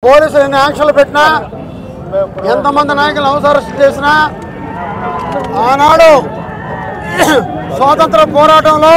పోలీసులు ఎన్ని ఆంక్షలు పెట్టినా ఎంతమంది నాయకులు అవసరం చేసినా ఆనాడు స్వాతంత్ర పోరాటంలో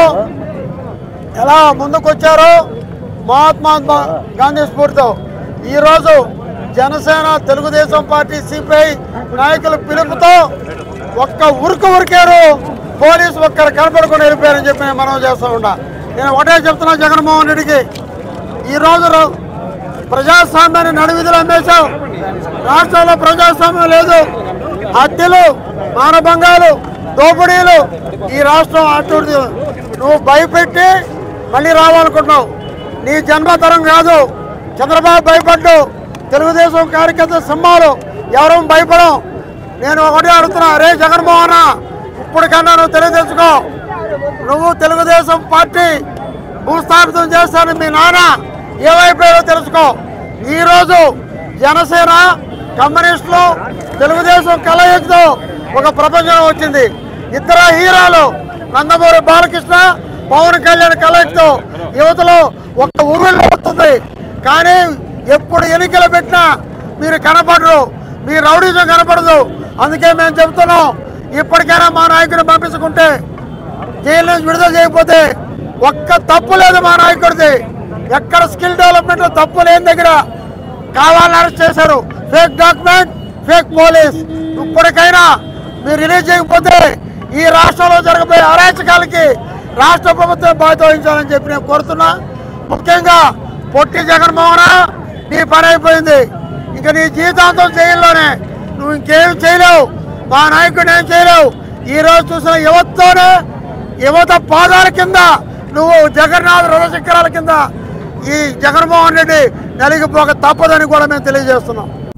ఎలా ముందుకొచ్చారో మహాత్మా గాంధీ స్ఫూర్తితో ఈరోజు జనసేన తెలుగుదేశం పార్టీ సిపిఐ నాయకుల పిలుపుతో ఒక్క ఉరికారు పోలీసు ఒక్కరు కనపడకుండా వెళ్ళిపోయారని చెప్పి నేను మనవి చేస్తూ ఉన్నా. నేను ఒకటే చెప్తున్నా, జగన్మోహన్ రెడ్డికి ఈరోజు ప్రజాస్వామ్యాన్ని నడివిధులు అమ్మేశావు. రాష్ట్రంలో ప్రజాస్వామ్యం లేదు. హత్యలు, మానభంగాలు, దోపిడీలు ఈ రాష్ట్రం అటువంటి నువ్వు భయపెట్టి మళ్ళీ రావాలనుకుంటున్నావు. నీ జన్మతరం కాదు. చంద్రబాబు భయపడ్డు, తెలుగుదేశం కార్యకర్త సింహాలు ఎవరూ భయపడం. నేను ఒకటే అడుగుతున్నా, రే జగన్మోహన్, ఇప్పటికన్నా నువ్వు తెలియదెచ్చుకో. నువ్వు తెలుగుదేశం పార్టీ భూస్థాపితం చేస్తాను మీ నాన్న ఏమైపోయాడో తెలుసుకో. ఈరోజు జనసేన కమ్యూనిస్టులు తెలుగుదేశం కలయికతో ఒక ప్రపంచం వచ్చింది. ఇద్దరు హీరోలు నందమూరి బాలకృష్ణ, పవన్ కళ్యాణ్ కలయికతో యువతలో ఒక ఉరువులు వస్తుంది. కానీ ఎప్పుడు ఎన్నికలు పెట్టినా మీరు కనపడరు, మీ రౌడీజం కనపడదు. అందుకే మేము చెబుతున్నాం, ఇప్పటికైనా మా నాయకుడిని పంపించుకుంటే, జైలు నుంచి విడుదల చేయకపోతే ఒక్క తప్పు లేదు మా నాయకుడిది. ఎక్కడ స్కిల్ డెవలప్మెంట్ తప్పు లేని దగ్గర కావాలని అరెస్ట్ చేశారు. Fake document, fake police. ఇప్పటికైనా మీరు రిలీజ్ చేయకపోతే ఈ రాష్ట్రంలో జరగబోయే అరాచకాలకి రాష్ట్ర ప్రభుత్వం బాధ్యత వహించాలని చెప్పి నేను కోరుతున్నా. ముఖ్యంగా పొట్టి జగన్మోహన్, నీ పని అయిపోయింది. ఇంకా నీ జీవితాంతం జైల్లోనే. నువ్వు ఇంకేం చేయలేవు, మా నాయకుడు ఏం చేయలేవు. ఈరోజు చూసిన యువతతోనే, యువత పాదాల కింద నువ్వు జగన్నాథ్ రథచక్రాల కింద ఈ జగన్మోహన్ రెడ్డి నలిగిపోక తప్పదని కూడా మేము తెలియజేస్తున్నాం.